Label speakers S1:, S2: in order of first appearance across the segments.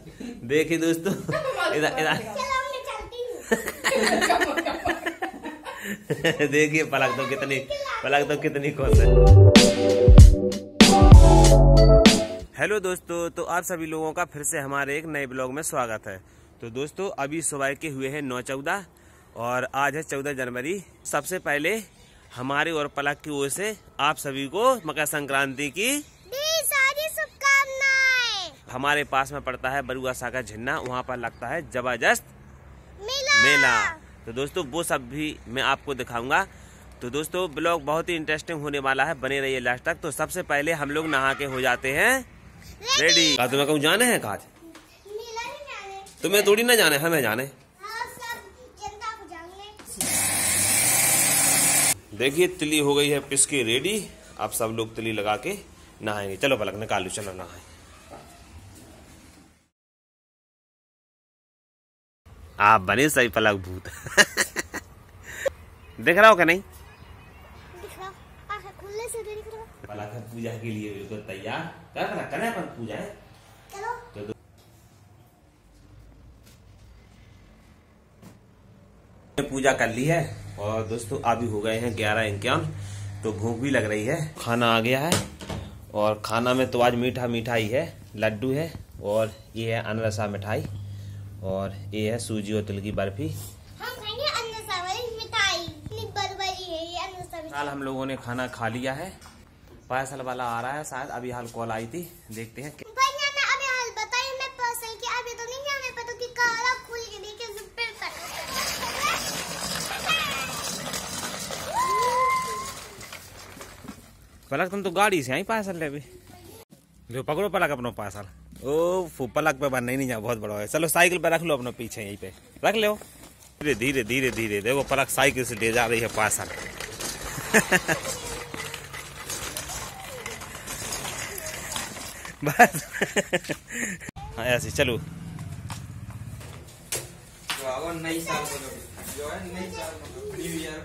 S1: देखिए दोस्तों, इधर देखिए पलक तो कितनी खुश है। हेलो दोस्तों, तो आप सभी लोगों का फिर से हमारे एक नए ब्लॉग में स्वागत है। तो दोस्तों अभी सुबह के हुए हैं 9-14 और आज है 14 जनवरी। सबसे पहले हमारी और पलक की ओर से आप सभी को मकर संक्रांति की
S2: सारी शुभकामनाएं।
S1: हमारे पास में पड़ता है बरुआ सागर झिन्ना, वहाँ पर लगता है जबरदस्त मेला। तो दोस्तों वो सब भी मैं आपको दिखाऊंगा। तो दोस्तों ब्लॉग बहुत ही इंटरेस्टिंग होने वाला है, बने रहिए लास्ट तक। तो सबसे पहले हम लोग नहा के हो जाते हैं रेडी। तुम्हें कहूँ जाने हैं काज? तुम्हें थोड़ी ना जाने, हमें जाने। देखिए तिली हो गई है पिसके रेडी। अब सब लोग तिली लगा के नहाएंगे। चलो पलक निकाल लो, चलो नहाए। आप बने सही पलक भूत। दिख रहा हो क्या? नहीं
S2: दिख रहा, खुले से दिख रहा।
S1: पलक पूजा के लिए बिल्कुल तैयार। कर अपन पूजा है। चलो तो पूजा कर ली है और दोस्तों अभी हो गए हैं 11:51। तो भूख भी लग रही है। खाना आ गया है और खाना में तो आज मीठा ही है। लड्डू है और ये है अनरसा मिठाई और ये है सूजी और तिल की बर्फी।
S2: हम खाएंगे अनरसा वाली मिठाई। बर्बरी है ये अनरसा मिठाई।
S1: हम लोगों ने खाना खा लिया है। पार्सल वाला आ रहा है शायद, अभी हाल कॉल आई थी, देखते हैं। पलक तुम तो गाड़ी से आई पार्सल ले। अभी जो पकड़ो पलक अपना पार्सल। ओ पलक पे बनना ही नहीं जा, बहुत बड़ा है। चलो साइकिल पे रख लो, अपना पीछे यहीं पे रख लो। धीरे धीरे देखो पलक साइकिल से ले जा रही है पार्सल। बस ऐसे चलो।
S3: नई साल जो है, नई साल न्यू ईयर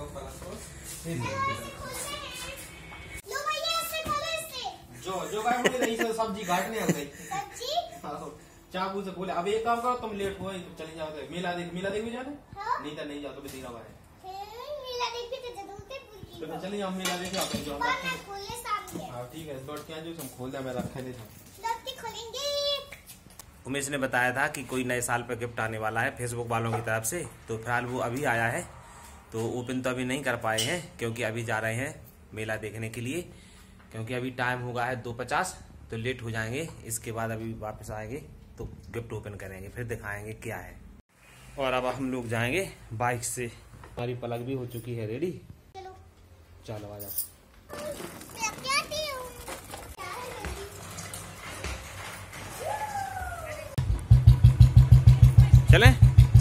S3: जो भाई मुझे नहीं से सब्जी काटने आ गई। चाकू से बोले अब एक काम करो, तुम लेट हो तो चले जाओ मेला देख भी जाने। नहीं तो नहीं जाओ तो धीरा भाई
S2: मेला देख भी तो जरूर
S3: तो चले जाओ मेला देख आप जो
S2: खोले सामने।
S3: हां ठीक है, लौट के आ जाओ, तुम खोल दे, मैं रखे नहीं था।
S2: लौट के खोलेंगे।
S1: उमेश ने बताया था कि कोई नए साल पे गिफ्ट आने वाला है फेसबुक वालों की तरफ से। तो फिलहाल वो अभी आया है, तो ओपन तो अभी नहीं कर पाए हैं क्योंकि अभी जा रहे हैं मेला देखने के लिए। क्योंकि अभी टाइम होगा है 2:50, तो लेट हो जाएंगे। इसके बाद अभी वापस आएंगे तो गिफ्ट ओपन करेंगे, फिर दिखाएंगे क्या है। और अब हम लोग जाएंगे बाइक से। हमारी पलक भी हो चुकी है रेडी। चलो आ जाओ। चलें?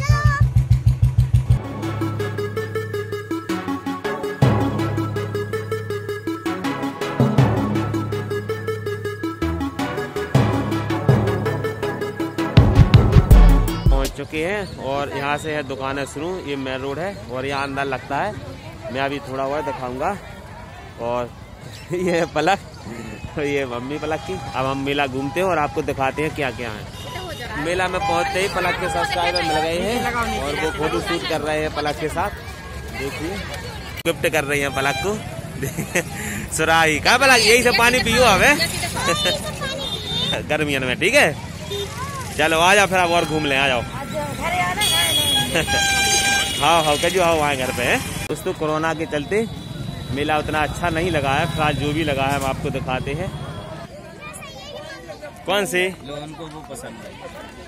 S1: चुके हैं और यहाँ से है दुकानें शुरू। ये मेन रोड है और यहाँ अंदर लगता है। मैं अभी थोड़ा और दिखाऊंगा। और ये है पलक, ये मम्मी पलक की। अब हम मेला घूमते हैं और आपको दिखाते हैं क्या क्या है। मेला में पहुंचते ही पलक के सब्सक्राइबर मिल गए हैं और वो फोटो शूट कर रहे हैं पलक के साथ। देखिए गिफ्ट कर रही है पलक को। सुराही का पलक, यही से पानी पियो हमें गर्मियों में। ठीक है चलो आ जाओ, फिर आप और घूम लें। आ जाओ। हाँ कजू आओ वहाँ घर पे है। दोस्तों कोरोना के चलते मेला उतना अच्छा नहीं लगा है। फिलहाल जो भी लगा है हम आपको दिखाते हैं। कौन से
S3: लोगों को वो पसंद है।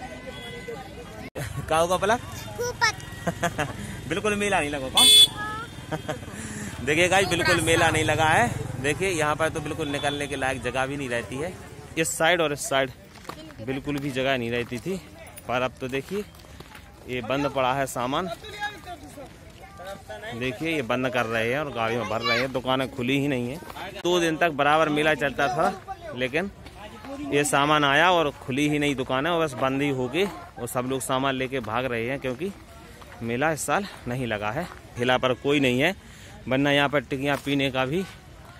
S1: क्या होगा पलक? बिल्कुल मेला नहीं लगा। कौन? देखिए गाइस बिल्कुल मेला नहीं लगा है। देखिए यहाँ पर तो बिल्कुल निकलने के लायक जगह भी नहीं रहती है। इस साइड और इस साइड बिल्कुल भी जगह नहीं रहती थी, पर अब तो देखिए ये बंद पड़ा है सामान। देखिए ये बंद कर रहे हैं और गाड़ी में भर रहे हैं। दुकानें खुली ही नहीं है। 2 दिन तक बराबर मेला चलता था, लेकिन ये सामान आया और खुली ही नहीं दुकानें और बस बंद ही हो गई और सब लोग सामान लेके भाग रहे हैं क्योंकि मेला इस साल नहीं लगा है। ठेला पर कोई नहीं है, वरना यहाँ पर टिकियाँ पीने का भी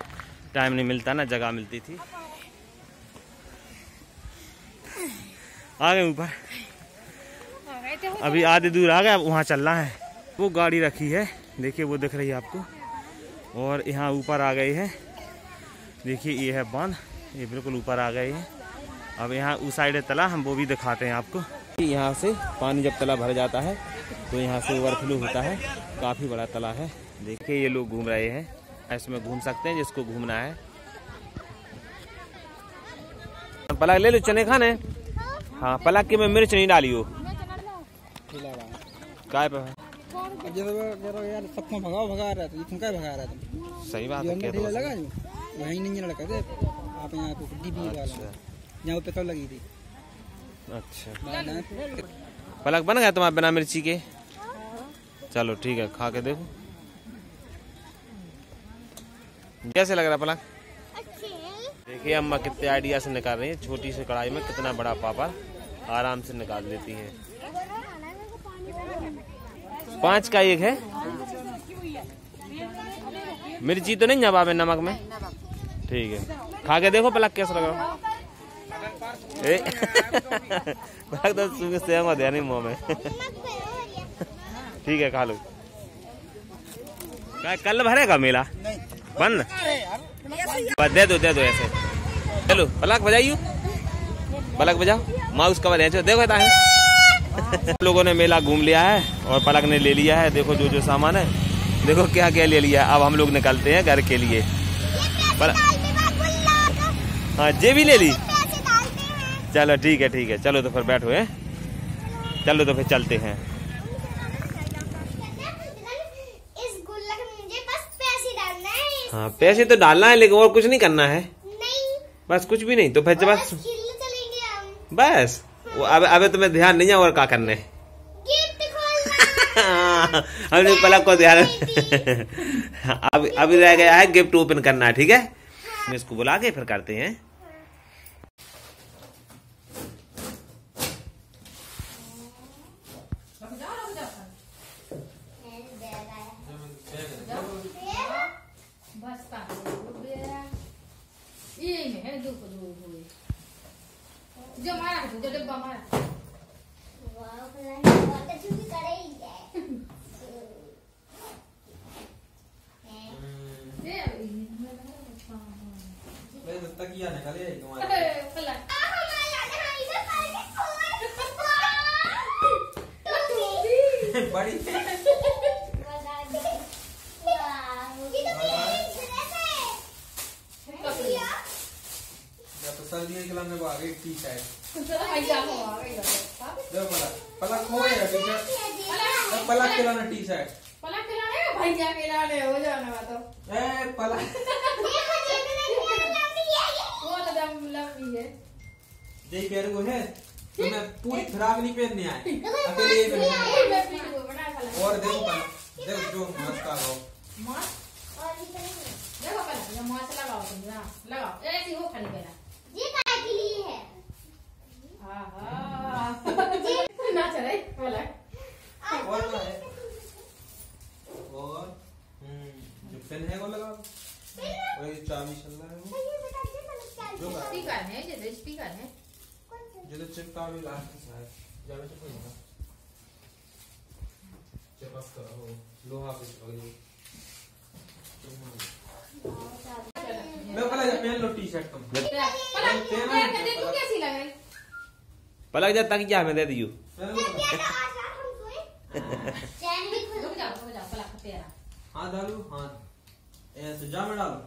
S1: टाइम नहीं मिलता ना जगह मिलती थी। आ गए ऊपर, अभी आधे दूर आ गए, अब वहाँ चलना है। वो गाड़ी रखी है, देखिए वो दिख रही है आपको, और यहाँ ऊपर आ गए हैं। देखिए ये है बांध, ये बिल्कुल ऊपर आ गए हैं। अब यहाँ उस साइड है तला, हम वो भी दिखाते हैं आपको। यहाँ से पानी जब तला भर जाता है तो यहाँ से ओवरफ्लो होता है, काफ़ी बड़ा तला है। देखिए ये लोग घूम रहे हैं, इसमें घूम सकते हैं जिसको घूमना है। पलक ले लो चने खाने। हाँ पलक के में मिर्च नहीं डाली हो काय पे
S4: यार सबको भगा रहा था, तुम क्या भगा रहा था?
S1: सही बात है,
S4: लगा वहीं नहीं लड़का थे आप यहाँ पे डीबी वाला यहाँ पे कब लगी थी।
S1: अच्छा पलक बन गया तुम्हारा बिना मिर्ची के? चलो ठीक है, खा के देखो कैसे लग रहा पलक। देखिए अम्मा कितने आइडिया से निकाल रही है, छोटी सी कढ़ाई में कितना बड़ा पापड़ आराम से निकाल लेती है। 5 का 1 है। मिर्ची तो नहीं जवाब है नमक में? ठीक है, खा के देखो पलक कैसा लग रहा। पलक तो सेंगा दिया नहीं मुँह में। ठीक है खा लो। कल भरेगा मेला बंद? दे दो ऐसे। चलो पलक बजाइयो, पलक बजाओ, माउस कवर है देखो। लोगों ने मेला घूम लिया है और पलक ने ले लिया है, देखो जो सामान है, देखो क्या क्या ले लिया। अब हम लोग निकलते हैं घर के लिए। हाँ जे भी ले ली। चलो ठीक है, चलो तो फिर बैठो है, चलो तो फिर चलते हैं।
S2: इस गुल्लक में मुझे बस पैसे डालना है।
S1: हाँ पैसे तो डालना है, लेकिन और कुछ नहीं करना है।
S2: नहीं बस
S1: कुछ भी नहीं, तो फिर बस
S2: चलेंगे हम
S1: बस। अब तुम्हें ध्यान नहीं है और क्या करना है।
S2: गिफ्ट खोलना।
S1: हमने पलक को ध्यान अभी रह गया है गिफ्ट ओपन करना है। ठीक है मैं इसको बुला के फिर करते हैं।
S5: जो मारा जो डब्बा मारा
S2: बहुत अच्छी कढ़ाई है।
S3: तकिया निकाले तुम्हारे बड़ी सर्दियों के लाने को आ गई टी शर्ट। पलक हो गया टी शर्ट, पलक के लाना टी शर्ट,
S5: पलक खिलाने भैया खिलाने हो जाना तो
S3: पलक
S5: वो तो दम लंबी है।
S3: देख यार वो है तो मैं पूरी फ्राक नहीं पहनने आए, अकेले ये पहनने। और देखो पलक, देखो जो मस्त आ गया
S5: मस्त। और देखो पलक ये मस्त लगाओ तुम, लगाओ ऐसी हो खाली पहना।
S2: ये काय के लिए है?
S5: ना चले पलक।
S3: और क्या है? और जो पेन है वो लगाओ, और ये चाबी चल रहा है वो जो
S5: स्पीकर है, ये स्पीकर है
S3: जो तो चिपका भी लास्ट साइड जावे तो कोई ना चिपक करो लोहा पे चिपक मैं पहले जब पहन लो टी शर्ट तुम
S5: कैसी लग रही?
S1: पलक जा तक क्या मैं दे दियो।
S2: चैन भी खुल
S5: रुक जाओ पलक तेरा
S3: हाथ डालो, हाथ ऐसे जा में डालो,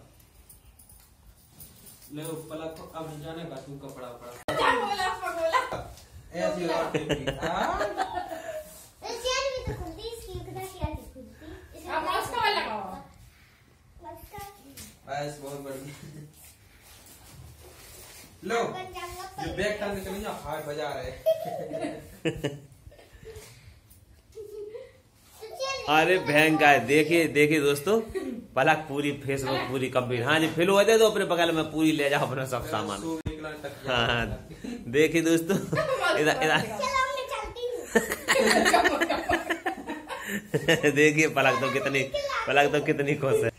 S3: ले पलक को अब नहीं जाने का तू कपड़ा पड़ा ऐसे और
S2: चैन भी तो खुलती, इसकी कितना क्या खुलती।
S5: अब माउस का लगाओ
S3: बस बहुत बढ़िया। लो जो बैग टांग के चलिए हाथ बजा रहे।
S1: अरे भयंकर है, देखिए दोस्तों पलक पूरी फेसबुक पूरी कंप्लीट। हाँ जी फिल हो जाए तो अपने बगल में पूरी ले जाओ अपना सब सामान। हाँ देखिए दोस्तों इधर देखिए पलक तो कितनी खुश है।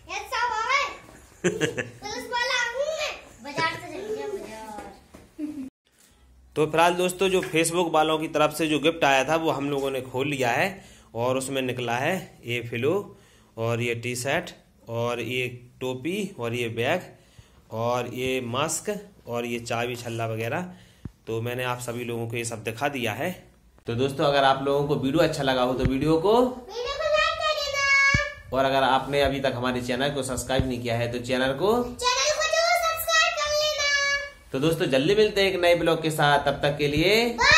S1: तो फिलहाल दोस्तों जो फेसबुक वालों की तरफ से जो गिफ्ट आया था वो हम लोगों ने खोल लिया है और उसमें निकला है ये फिलो और ये टी शर्ट और ये टोपी और ये बैग और ये मास्क और ये चाबी छल्ला वगैरह। तो मैंने आप सभी लोगों को ये सब दिखा दिया है। तो दोस्तों अगर आप लोगों को वीडियो अच्छा लगा हो तो वीडियो को
S2: लाइक कर देना
S1: और अगर आपने अभी तक हमारे चैनल को सब्सक्राइब नहीं किया है तो चैनल को
S2: जरूर सब्सक्राइब कर लेना।
S1: तो दोस्तों जल्दी मिलते हैं एक नए ब्लॉग के साथ, तब तक के लिए
S2: बाय।